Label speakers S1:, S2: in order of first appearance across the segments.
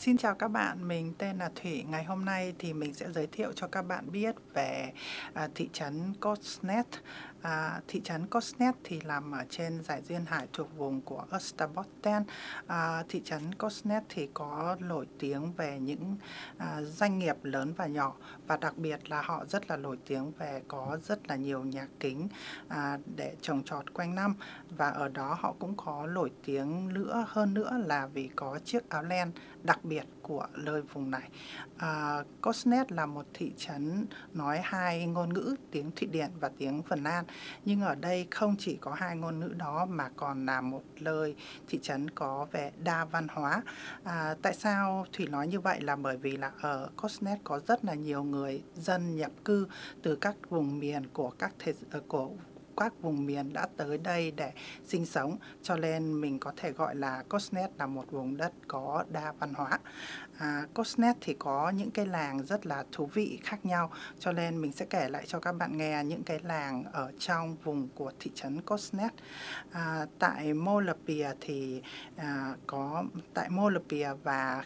S1: Xin chào các bạn, mình tên là Thủy. Ngày hôm nay thì mình sẽ giới thiệu cho các bạn biết về thị trấn Korsnäs. Thị trấn Korsnäs thì nằm ở trên dải duyên hải thuộc vùng của Österbotten. Thị trấn Korsnäs thì có nổi tiếng về những doanh nghiệp lớn và nhỏ, và đặc biệt là họ rất là nổi tiếng về có rất là nhiều nhà kính để trồng trọt quanh năm, và ở đó họ cũng có nổi tiếng hơn nữa là vì có chiếc áo len đặc biệt của nơi vùng này. Korsnäs là một thị trấn nói hai ngôn ngữ, tiếng Thụy Điển và tiếng Phần Lan. Nhưng ở đây không chỉ có hai ngôn ngữ đó mà còn là một nơi thị trấn có vẻ đa văn hóa. Tại sao Thủy nói như vậy là bởi vì là ở Korsnäs có rất là nhiều người dân nhập cư từ các vùng miền của các vùng miền đã tới đây để sinh sống, cho nên mình có thể gọi là Korsnäs là một vùng đất có đa văn hóa. Korsnäs thì có những cái làng rất là thú vị khác nhau, cho nên mình sẽ kể lại cho các bạn nghe những cái làng ở trong vùng của thị trấn Korsnäs. Tại Molapia thì tại Molapia và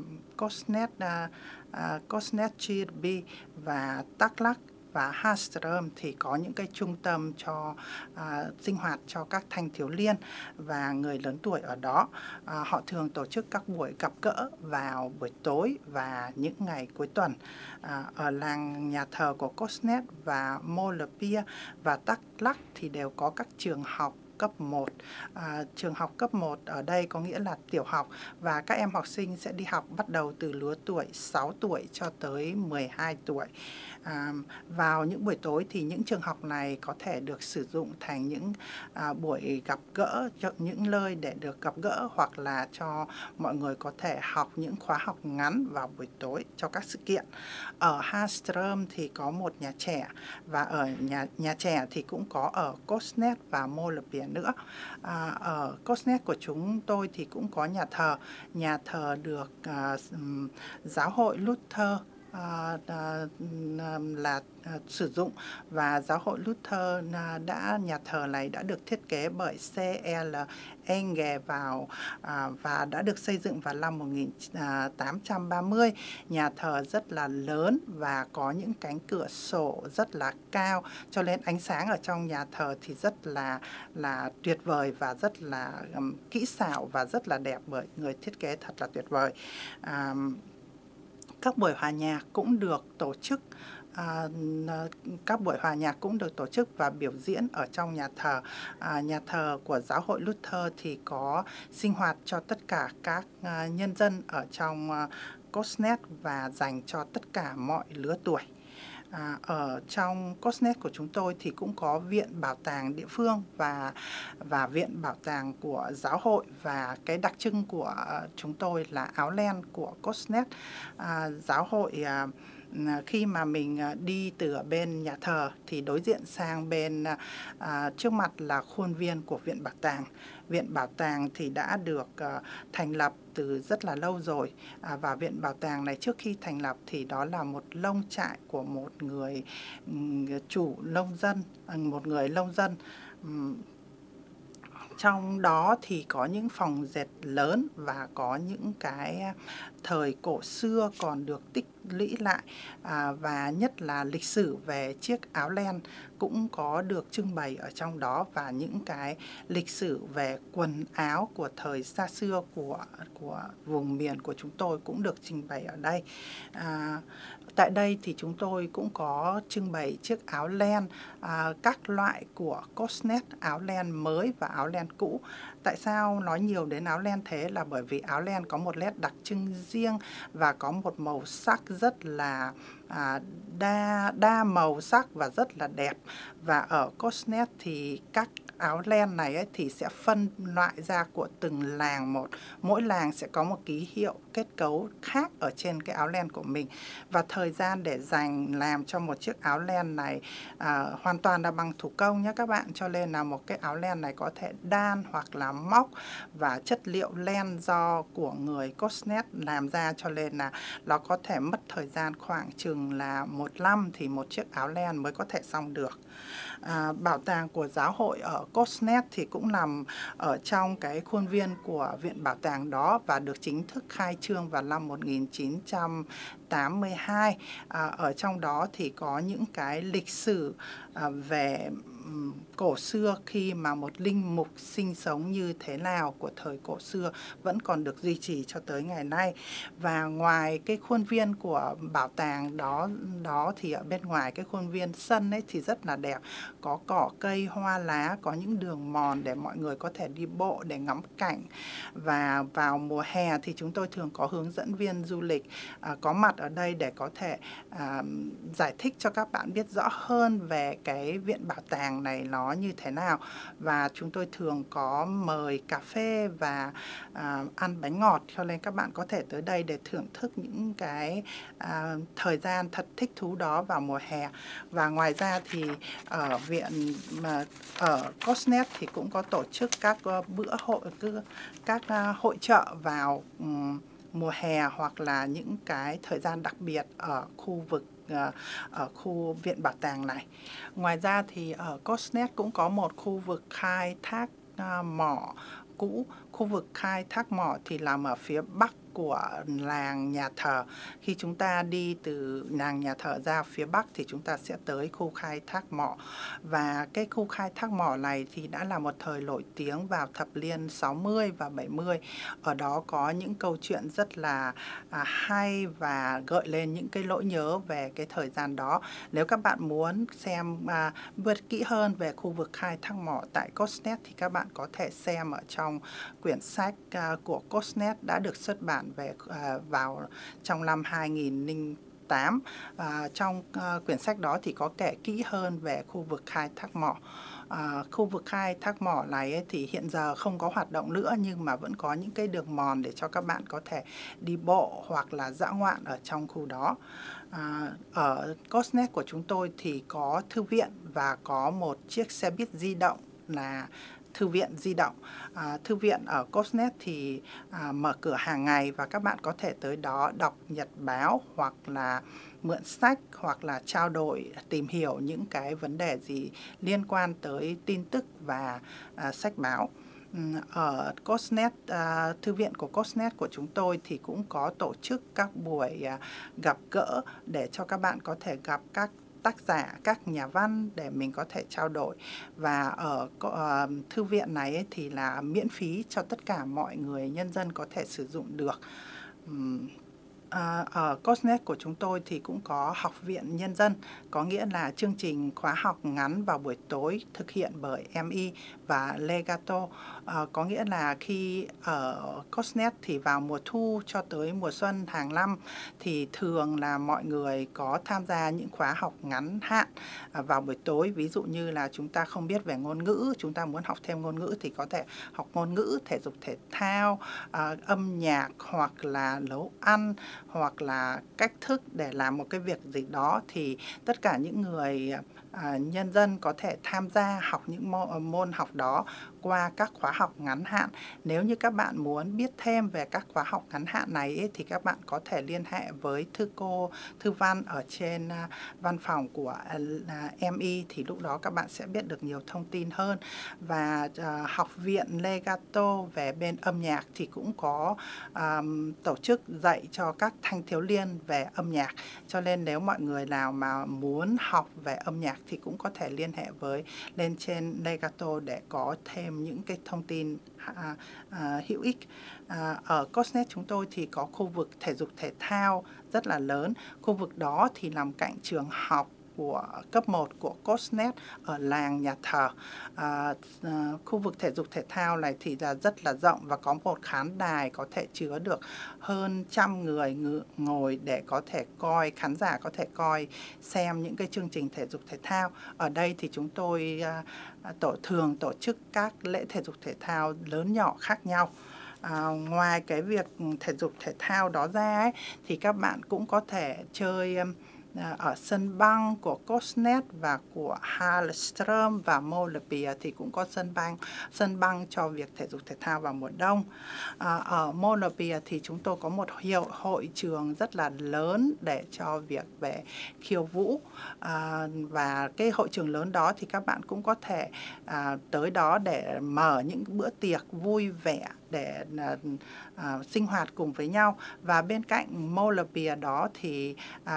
S1: Korsnäs Chirby và Tắc Lắc và Hastrom thì có những cái trung tâm cho sinh hoạt cho các thanh thiếu niên và người lớn tuổi ở đó. Họ thường tổ chức các buổi gặp gỡ vào buổi tối và những ngày cuối tuần. Ở làng nhà thờ của Korsnäs và Molapia và Tắc Lắc thì đều có các trường học cấp 1. Trường học cấp 1 ở đây có nghĩa là tiểu học, và các em học sinh sẽ đi học bắt đầu từ lứa tuổi 6 tuổi cho tới 12 tuổi. Vào những buổi tối thì những trường học này có thể được sử dụng thành những buổi gặp gỡ, những nơi để được gặp gỡ, hoặc là cho mọi người có thể học những khóa học ngắn vào buổi tối cho các sự kiện. Ở Hastrom thì có một nhà trẻ, và ở nhà trẻ thì cũng có ở Korsnäs và Molapia nữa. Ở Korsnäs của chúng tôi thì cũng có nhà thờ được giáo hội Luther sử dụng, và giáo hội Luther nhà thờ này đã được thiết kế bởi C.L. Enge và đã được xây dựng vào năm 1830. Nhà thờ rất là lớn và có những cánh cửa sổ rất là cao, cho nên ánh sáng ở trong nhà thờ thì rất là tuyệt vời và rất là kỹ xảo và rất là đẹp, bởi người thiết kế thật là tuyệt vời. Các buổi hòa nhạc cũng được tổ chức và biểu diễn ở trong nhà thờ. Nhà thờ của giáo hội Luther thì có sinh hoạt cho tất cả các nhân dân ở trong Korsnäs và dành cho tất cả mọi lứa tuổi. Ở trong Korsnäs của chúng tôi thì cũng có viện bảo tàng địa phương và viện bảo tàng của giáo hội, và cái đặc trưng của chúng tôi là áo len của Korsnäs. Giáo hội khi mà mình đi từ bên nhà thờ thì đối diện sang bên trước mặt là khuôn viên của viện bảo tàng. Viện bảo tàng thì đã được thành lập từ rất là lâu rồi, và viện bảo tàng này trước khi thành lập thì đó là một nông trại của một người nông dân. Trong đó thì có những phòng dệt lớn và có những cái thời cổ xưa còn được tích lũy lại, và nhất là lịch sử về chiếc áo len cũng có được trưng bày ở trong đó, và những cái lịch sử về quần áo của thời xa xưa của vùng miền của chúng tôi cũng được trưng bày ở đây. Tại đây thì chúng tôi cũng có trưng bày chiếc áo len các loại của Korsnäs, áo len mới và áo len cũ. Tại sao nói nhiều đến áo len thế là bởi vì áo len có một nét đặc trưng riêng và có một màu sắc rất là đa màu sắc và rất là đẹp. Và ở Korsnäs thì các áo len này thì sẽ phân loại ra của từng làng một. Mỗi làng sẽ có một ký hiệu kết cấu khác ở trên cái áo len của mình. Và thời gian để làm cho một chiếc áo len này hoàn toàn là bằng thủ công nhé các bạn. Cho nên là một cái áo len này có thể đan hoặc là móc, và chất liệu len của người Korsnäs làm ra, cho nên là nó có thể mất thời gian khoảng chừng chừng là 1 năm thì một chiếc áo len mới có thể xong được. Bảo tàng của giáo hội ở Korsnäs thì cũng nằm ở trong cái khuôn viên của viện bảo tàng đó và được chính thức khai trương vào năm 1982. Ở trong đó thì có những cái lịch sử về cổ xưa khi mà một linh mục sinh sống như thế nào của thời cổ xưa vẫn còn được duy trì cho tới ngày nay. Và ngoài cái khuôn viên của bảo tàng đó thì ở bên ngoài cái khuôn viên sân ấy thì rất là đẹp, có cỏ cây hoa lá, có những đường mòn để mọi người có thể đi bộ để ngắm cảnh. Và vào mùa hè thì chúng tôi thường có hướng dẫn viên du lịch có mặt ở đây để có thể giải thích cho các bạn biết rõ hơn về cái viện bảo tàng này nó như thế nào. Và chúng tôi thường có mời cà phê và ăn bánh ngọt, cho nên các bạn có thể tới đây để thưởng thức những cái thời gian thật thích thú đó vào mùa hè. Và ngoài ra thì ở viện ở Korsnäs thì cũng có tổ chức các các hội chợ vào mùa hè hoặc là những cái thời gian đặc biệt ở ở khu viện bảo tàng này. Ngoài ra thì ở Korsnäs cũng có một khu vực khai thác mỏ cũ. Khu vực khai thác mỏ thì nằm ở phía bắc của làng nhà thờ. Khi chúng ta đi từ làng nhà thờ ra phía bắc thì chúng ta sẽ tới khu khai thác mỏ. Và cái khu khai thác mỏ này thì đã là một thời nổi tiếng vào thập niên 60 và 70. Ở đó có những câu chuyện rất là hay và gợi lên những cái nỗi nhớ về cái thời gian đó. Nếu các bạn muốn xem biết kỹ hơn về khu vực khai thác mỏ tại Korsnäs thì các bạn có thể xem ở trong quyển sách của Korsnäs đã được xuất bản vào trong năm 2008. Trong quyển sách đó thì có kể kỹ hơn về khu vực khai thác mỏ. Khu vực khai thác mỏ này thì hiện giờ không có hoạt động nữa, nhưng mà vẫn có những cái đường mòn để cho các bạn có thể đi bộ hoặc là dã ngoạn ở trong khu đó. Ở Korsnäs của chúng tôi thì có thư viện và có một chiếc xe buýt di động là thư viện di động. Thư viện ở Korsnäs thì mở cửa hàng ngày và các bạn có thể tới đó đọc nhật báo hoặc là mượn sách hoặc là trao đổi, tìm hiểu những cái vấn đề gì liên quan tới tin tức và sách báo. Ở Korsnäs, thư viện của Korsnäs của chúng tôi thì cũng có tổ chức các buổi gặp gỡ để cho các bạn có thể gặp các tác giả, các nhà văn để mình có thể trao đổi. Và ở thư viện này thì là miễn phí cho tất cả mọi người, nhân dân có thể sử dụng được. Ở Korsnäs của chúng tôi thì cũng có học viện nhân dân, có nghĩa là chương trình khóa học ngắn vào buổi tối thực hiện bởi MI và Legato. Có nghĩa là khi ở Korsnäs thì vào mùa thu cho tới mùa xuân hàng năm thì thường là mọi người có tham gia những khóa học ngắn hạn vào buổi tối. Ví dụ như là chúng ta không biết về ngôn ngữ, chúng ta muốn học thêm ngôn ngữ thì có thể học ngôn ngữ, thể dục thể thao, âm nhạc hoặc là nấu ăn hoặc là cách thức để làm một cái việc gì đó, thì tất cả những người nhân dân có thể tham gia học những môn học đó qua các khóa học ngắn hạn. Nếu như các bạn muốn biết thêm về các khóa học ngắn hạn này thì các bạn có thể liên hệ với thư văn ở trên văn phòng của MI, thì lúc đó các bạn sẽ biết được nhiều thông tin hơn. Và học viện Legato về bên âm nhạc thì cũng có tổ chức dạy cho các thanh thiếu niên về âm nhạc, cho nên nếu mọi người nào mà muốn học về âm nhạc thì cũng có thể liên hệ lên trên Legato để có thêm những cái thông tin hữu ích. Ở Korsnäs chúng tôi thì có khu vực thể dục thể thao rất là lớn. Khu vực đó thì nằm cạnh trường học của cấp 1 của Korsnäs ở làng nhà thờ. Khu vực thể dục thể thao này thì là rất là rộng và có một khán đài có thể chứa được hơn 100 người ngồi để có thể coi, khán giả có thể coi xem những cái chương trình thể dục thể thao. Ở đây thì chúng tôi thường tổ chức các lễ thể dục thể thao lớn nhỏ khác nhau. Ngoài cái việc thể dục thể thao đó ra thì các bạn cũng có thể chơi ở sân băng của Korsnäs và của Hallström và Målebia thì cũng có sân băng cho việc thể dục thể thao vào mùa đông. Ở Målebia thì chúng tôi có một hội trường rất là lớn để cho việc về khiêu vũ, và cái hội trường lớn đó thì các bạn cũng có thể tới đó để mở những bữa tiệc vui vẻ để sinh hoạt cùng với nhau. Và bên cạnh Målebia đó thì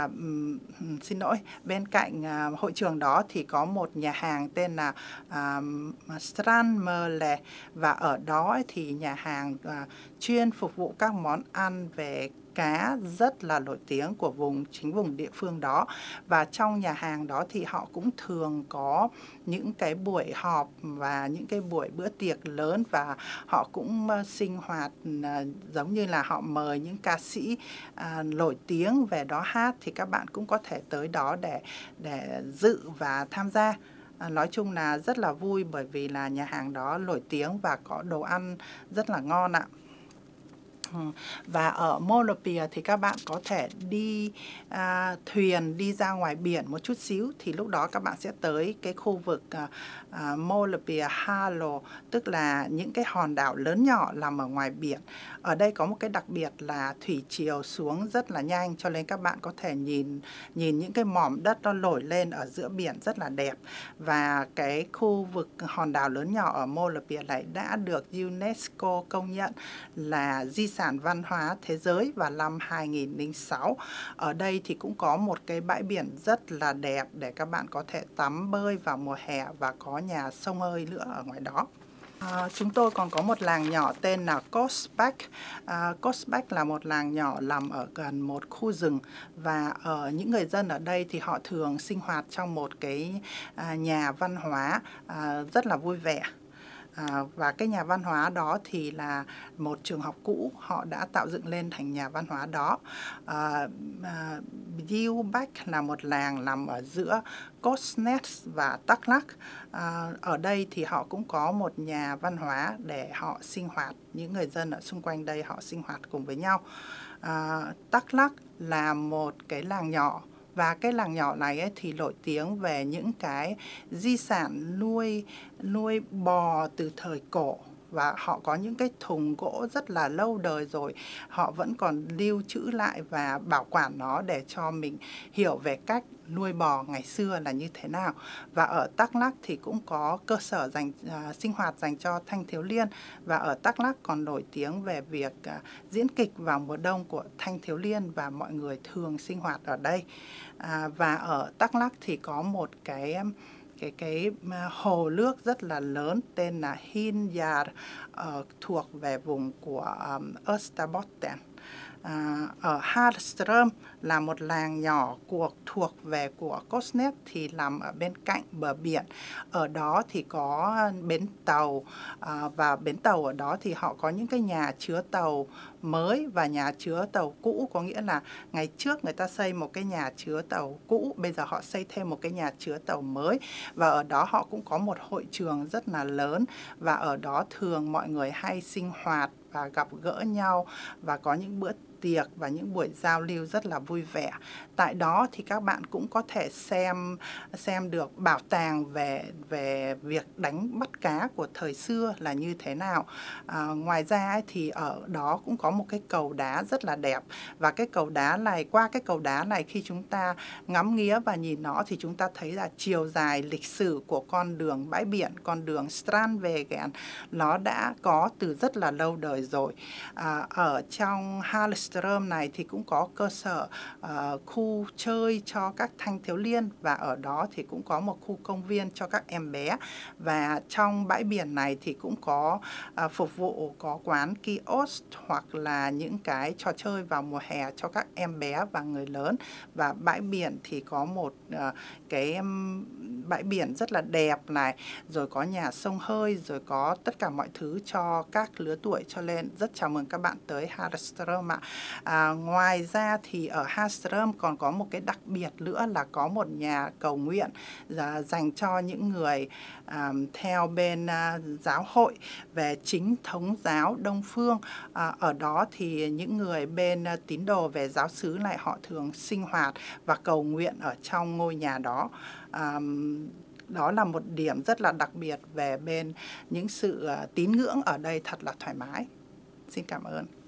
S1: bên cạnh hội trường đó thì có một nhà hàng tên là Strandmølle, và ở đó thì nhà hàng chuyên phục vụ các món ăn về cá rất là nổi tiếng của vùng địa phương đó. Và trong nhà hàng đó thì họ cũng thường có những cái buổi họp và những cái buổi bữa tiệc lớn, và họ cũng sinh hoạt giống như là họ mời những ca sĩ nổi tiếng về đó hát, thì các bạn cũng có thể tới đó để dự và tham gia. Nói chung là rất là vui bởi vì là nhà hàng đó nổi tiếng và có đồ ăn rất là ngon ạ. Và ở Målebia thì các bạn có thể đi thuyền đi ra ngoài biển một chút xíu, thì lúc đó các bạn sẽ tới cái khu vực Målebia Halo, tức là những cái hòn đảo lớn nhỏ nằm ở ngoài biển. Ở đây có một cái đặc biệt là thủy triều xuống rất là nhanh, cho nên các bạn có thể nhìn những cái mỏm đất nó nổi lên ở giữa biển rất là đẹp. Và cái khu vực hòn đảo lớn nhỏ ở Målebia này đã được UNESCO công nhận là di sản văn hóa thế giới vào năm 2006. Ở đây thì cũng có một cái bãi biển rất là đẹp để các bạn có thể tắm bơi vào mùa hè, và có nhà xông hơi nữa ở ngoài đó. Chúng tôi còn có một làng nhỏ tên là Korsnäs. Korsnäs là một làng nhỏ nằm ở gần một khu rừng, và những người dân ở đây thì họ thường sinh hoạt trong một cái nhà văn hóa rất là vui vẻ. Và cái nhà văn hóa đó thì là một trường học cũ, họ đã tạo dựng lên thành nhà văn hóa đó. Bach là một làng nằm ở giữa Korsnäs và Thuy Luu. Ở đây thì họ cũng có một nhà văn hóa để họ sinh hoạt, những người dân ở xung quanh đây họ sinh hoạt cùng với nhau. Thuy Luu là một cái làng nhỏ, và cái làng nhỏ này ấy thì nổi tiếng về những cái di sản nuôi bò từ thời cổ, và họ có những cái thùng gỗ rất là lâu đời rồi, họ vẫn còn lưu trữ lại và bảo quản nó để cho mình hiểu về cách nuôi bò ngày xưa là như thế nào. Và ở Thuy Luu thì cũng có cơ sở sinh hoạt dành cho thanh thiếu niên, và ở Thuy Luu còn nổi tiếng về việc diễn kịch vào mùa đông của thanh thiếu niên, và mọi người thường sinh hoạt ở đây. Và ở Thuy Luu thì có một cái hồ nước rất là lớn tên là Hinyar, thuộc về vùng của Österbotten. Ở Hallström là một làng nhỏ thuộc về của Korsnäs thì nằm ở bên cạnh bờ biển. Ở đó thì có bến tàu, và bến tàu ở đó thì họ có những cái nhà chứa tàu mới và nhà chứa tàu cũ, có nghĩa là ngày trước người ta xây một cái nhà chứa tàu cũ, bây giờ họ xây thêm một cái nhà chứa tàu mới, và ở đó họ cũng có một hội trường rất là lớn, và ở đó thường mọi người hay sinh hoạt và gặp gỡ nhau, và có những bữa tiệc và những buổi giao lưu rất là vui vẻ. Tại đó thì các bạn cũng có thể xem được bảo tàng về việc đánh bắt cá của thời xưa là như thế nào. Ngoài ra thì ở đó cũng có một cái cầu đá rất là đẹp, và cái cầu đá này, qua cái cầu đá này khi chúng ta ngắm nghía và nhìn nó thì chúng ta thấy là chiều dài lịch sử của con đường bãi biển, con đường Strandvägen, nó đã có từ rất là lâu đời rồi. Ở trong Hallström này thì cũng có cơ sở khu chơi cho các thanh thiếu niên, và ở đó thì cũng có một khu công viên cho các em bé. Và trong bãi biển này thì cũng có phục vụ, có quán kiosk hoặc là những cái trò chơi vào mùa hè cho các em bé và người lớn. Và bãi biển thì có một cái bãi biển rất là đẹp này, rồi có nhà xông hơi, rồi có tất cả mọi thứ cho các lứa tuổi, cho nên rất chào mừng các bạn tới Hallström ạ. Ngoài ra thì ở Hallström còn có một cái đặc biệt nữa là có một nhà cầu nguyện dành cho những người theo bên giáo hội về chính thống giáo Đông phương. Ở đó thì những người bên tín đồ về giáo xứ lại họ thường sinh hoạt và cầu nguyện ở trong ngôi nhà đó. Đó là một điểm rất là đặc biệt về bên những sự tín ngưỡng ở đây, thật là thoải mái. Xin cảm ơn.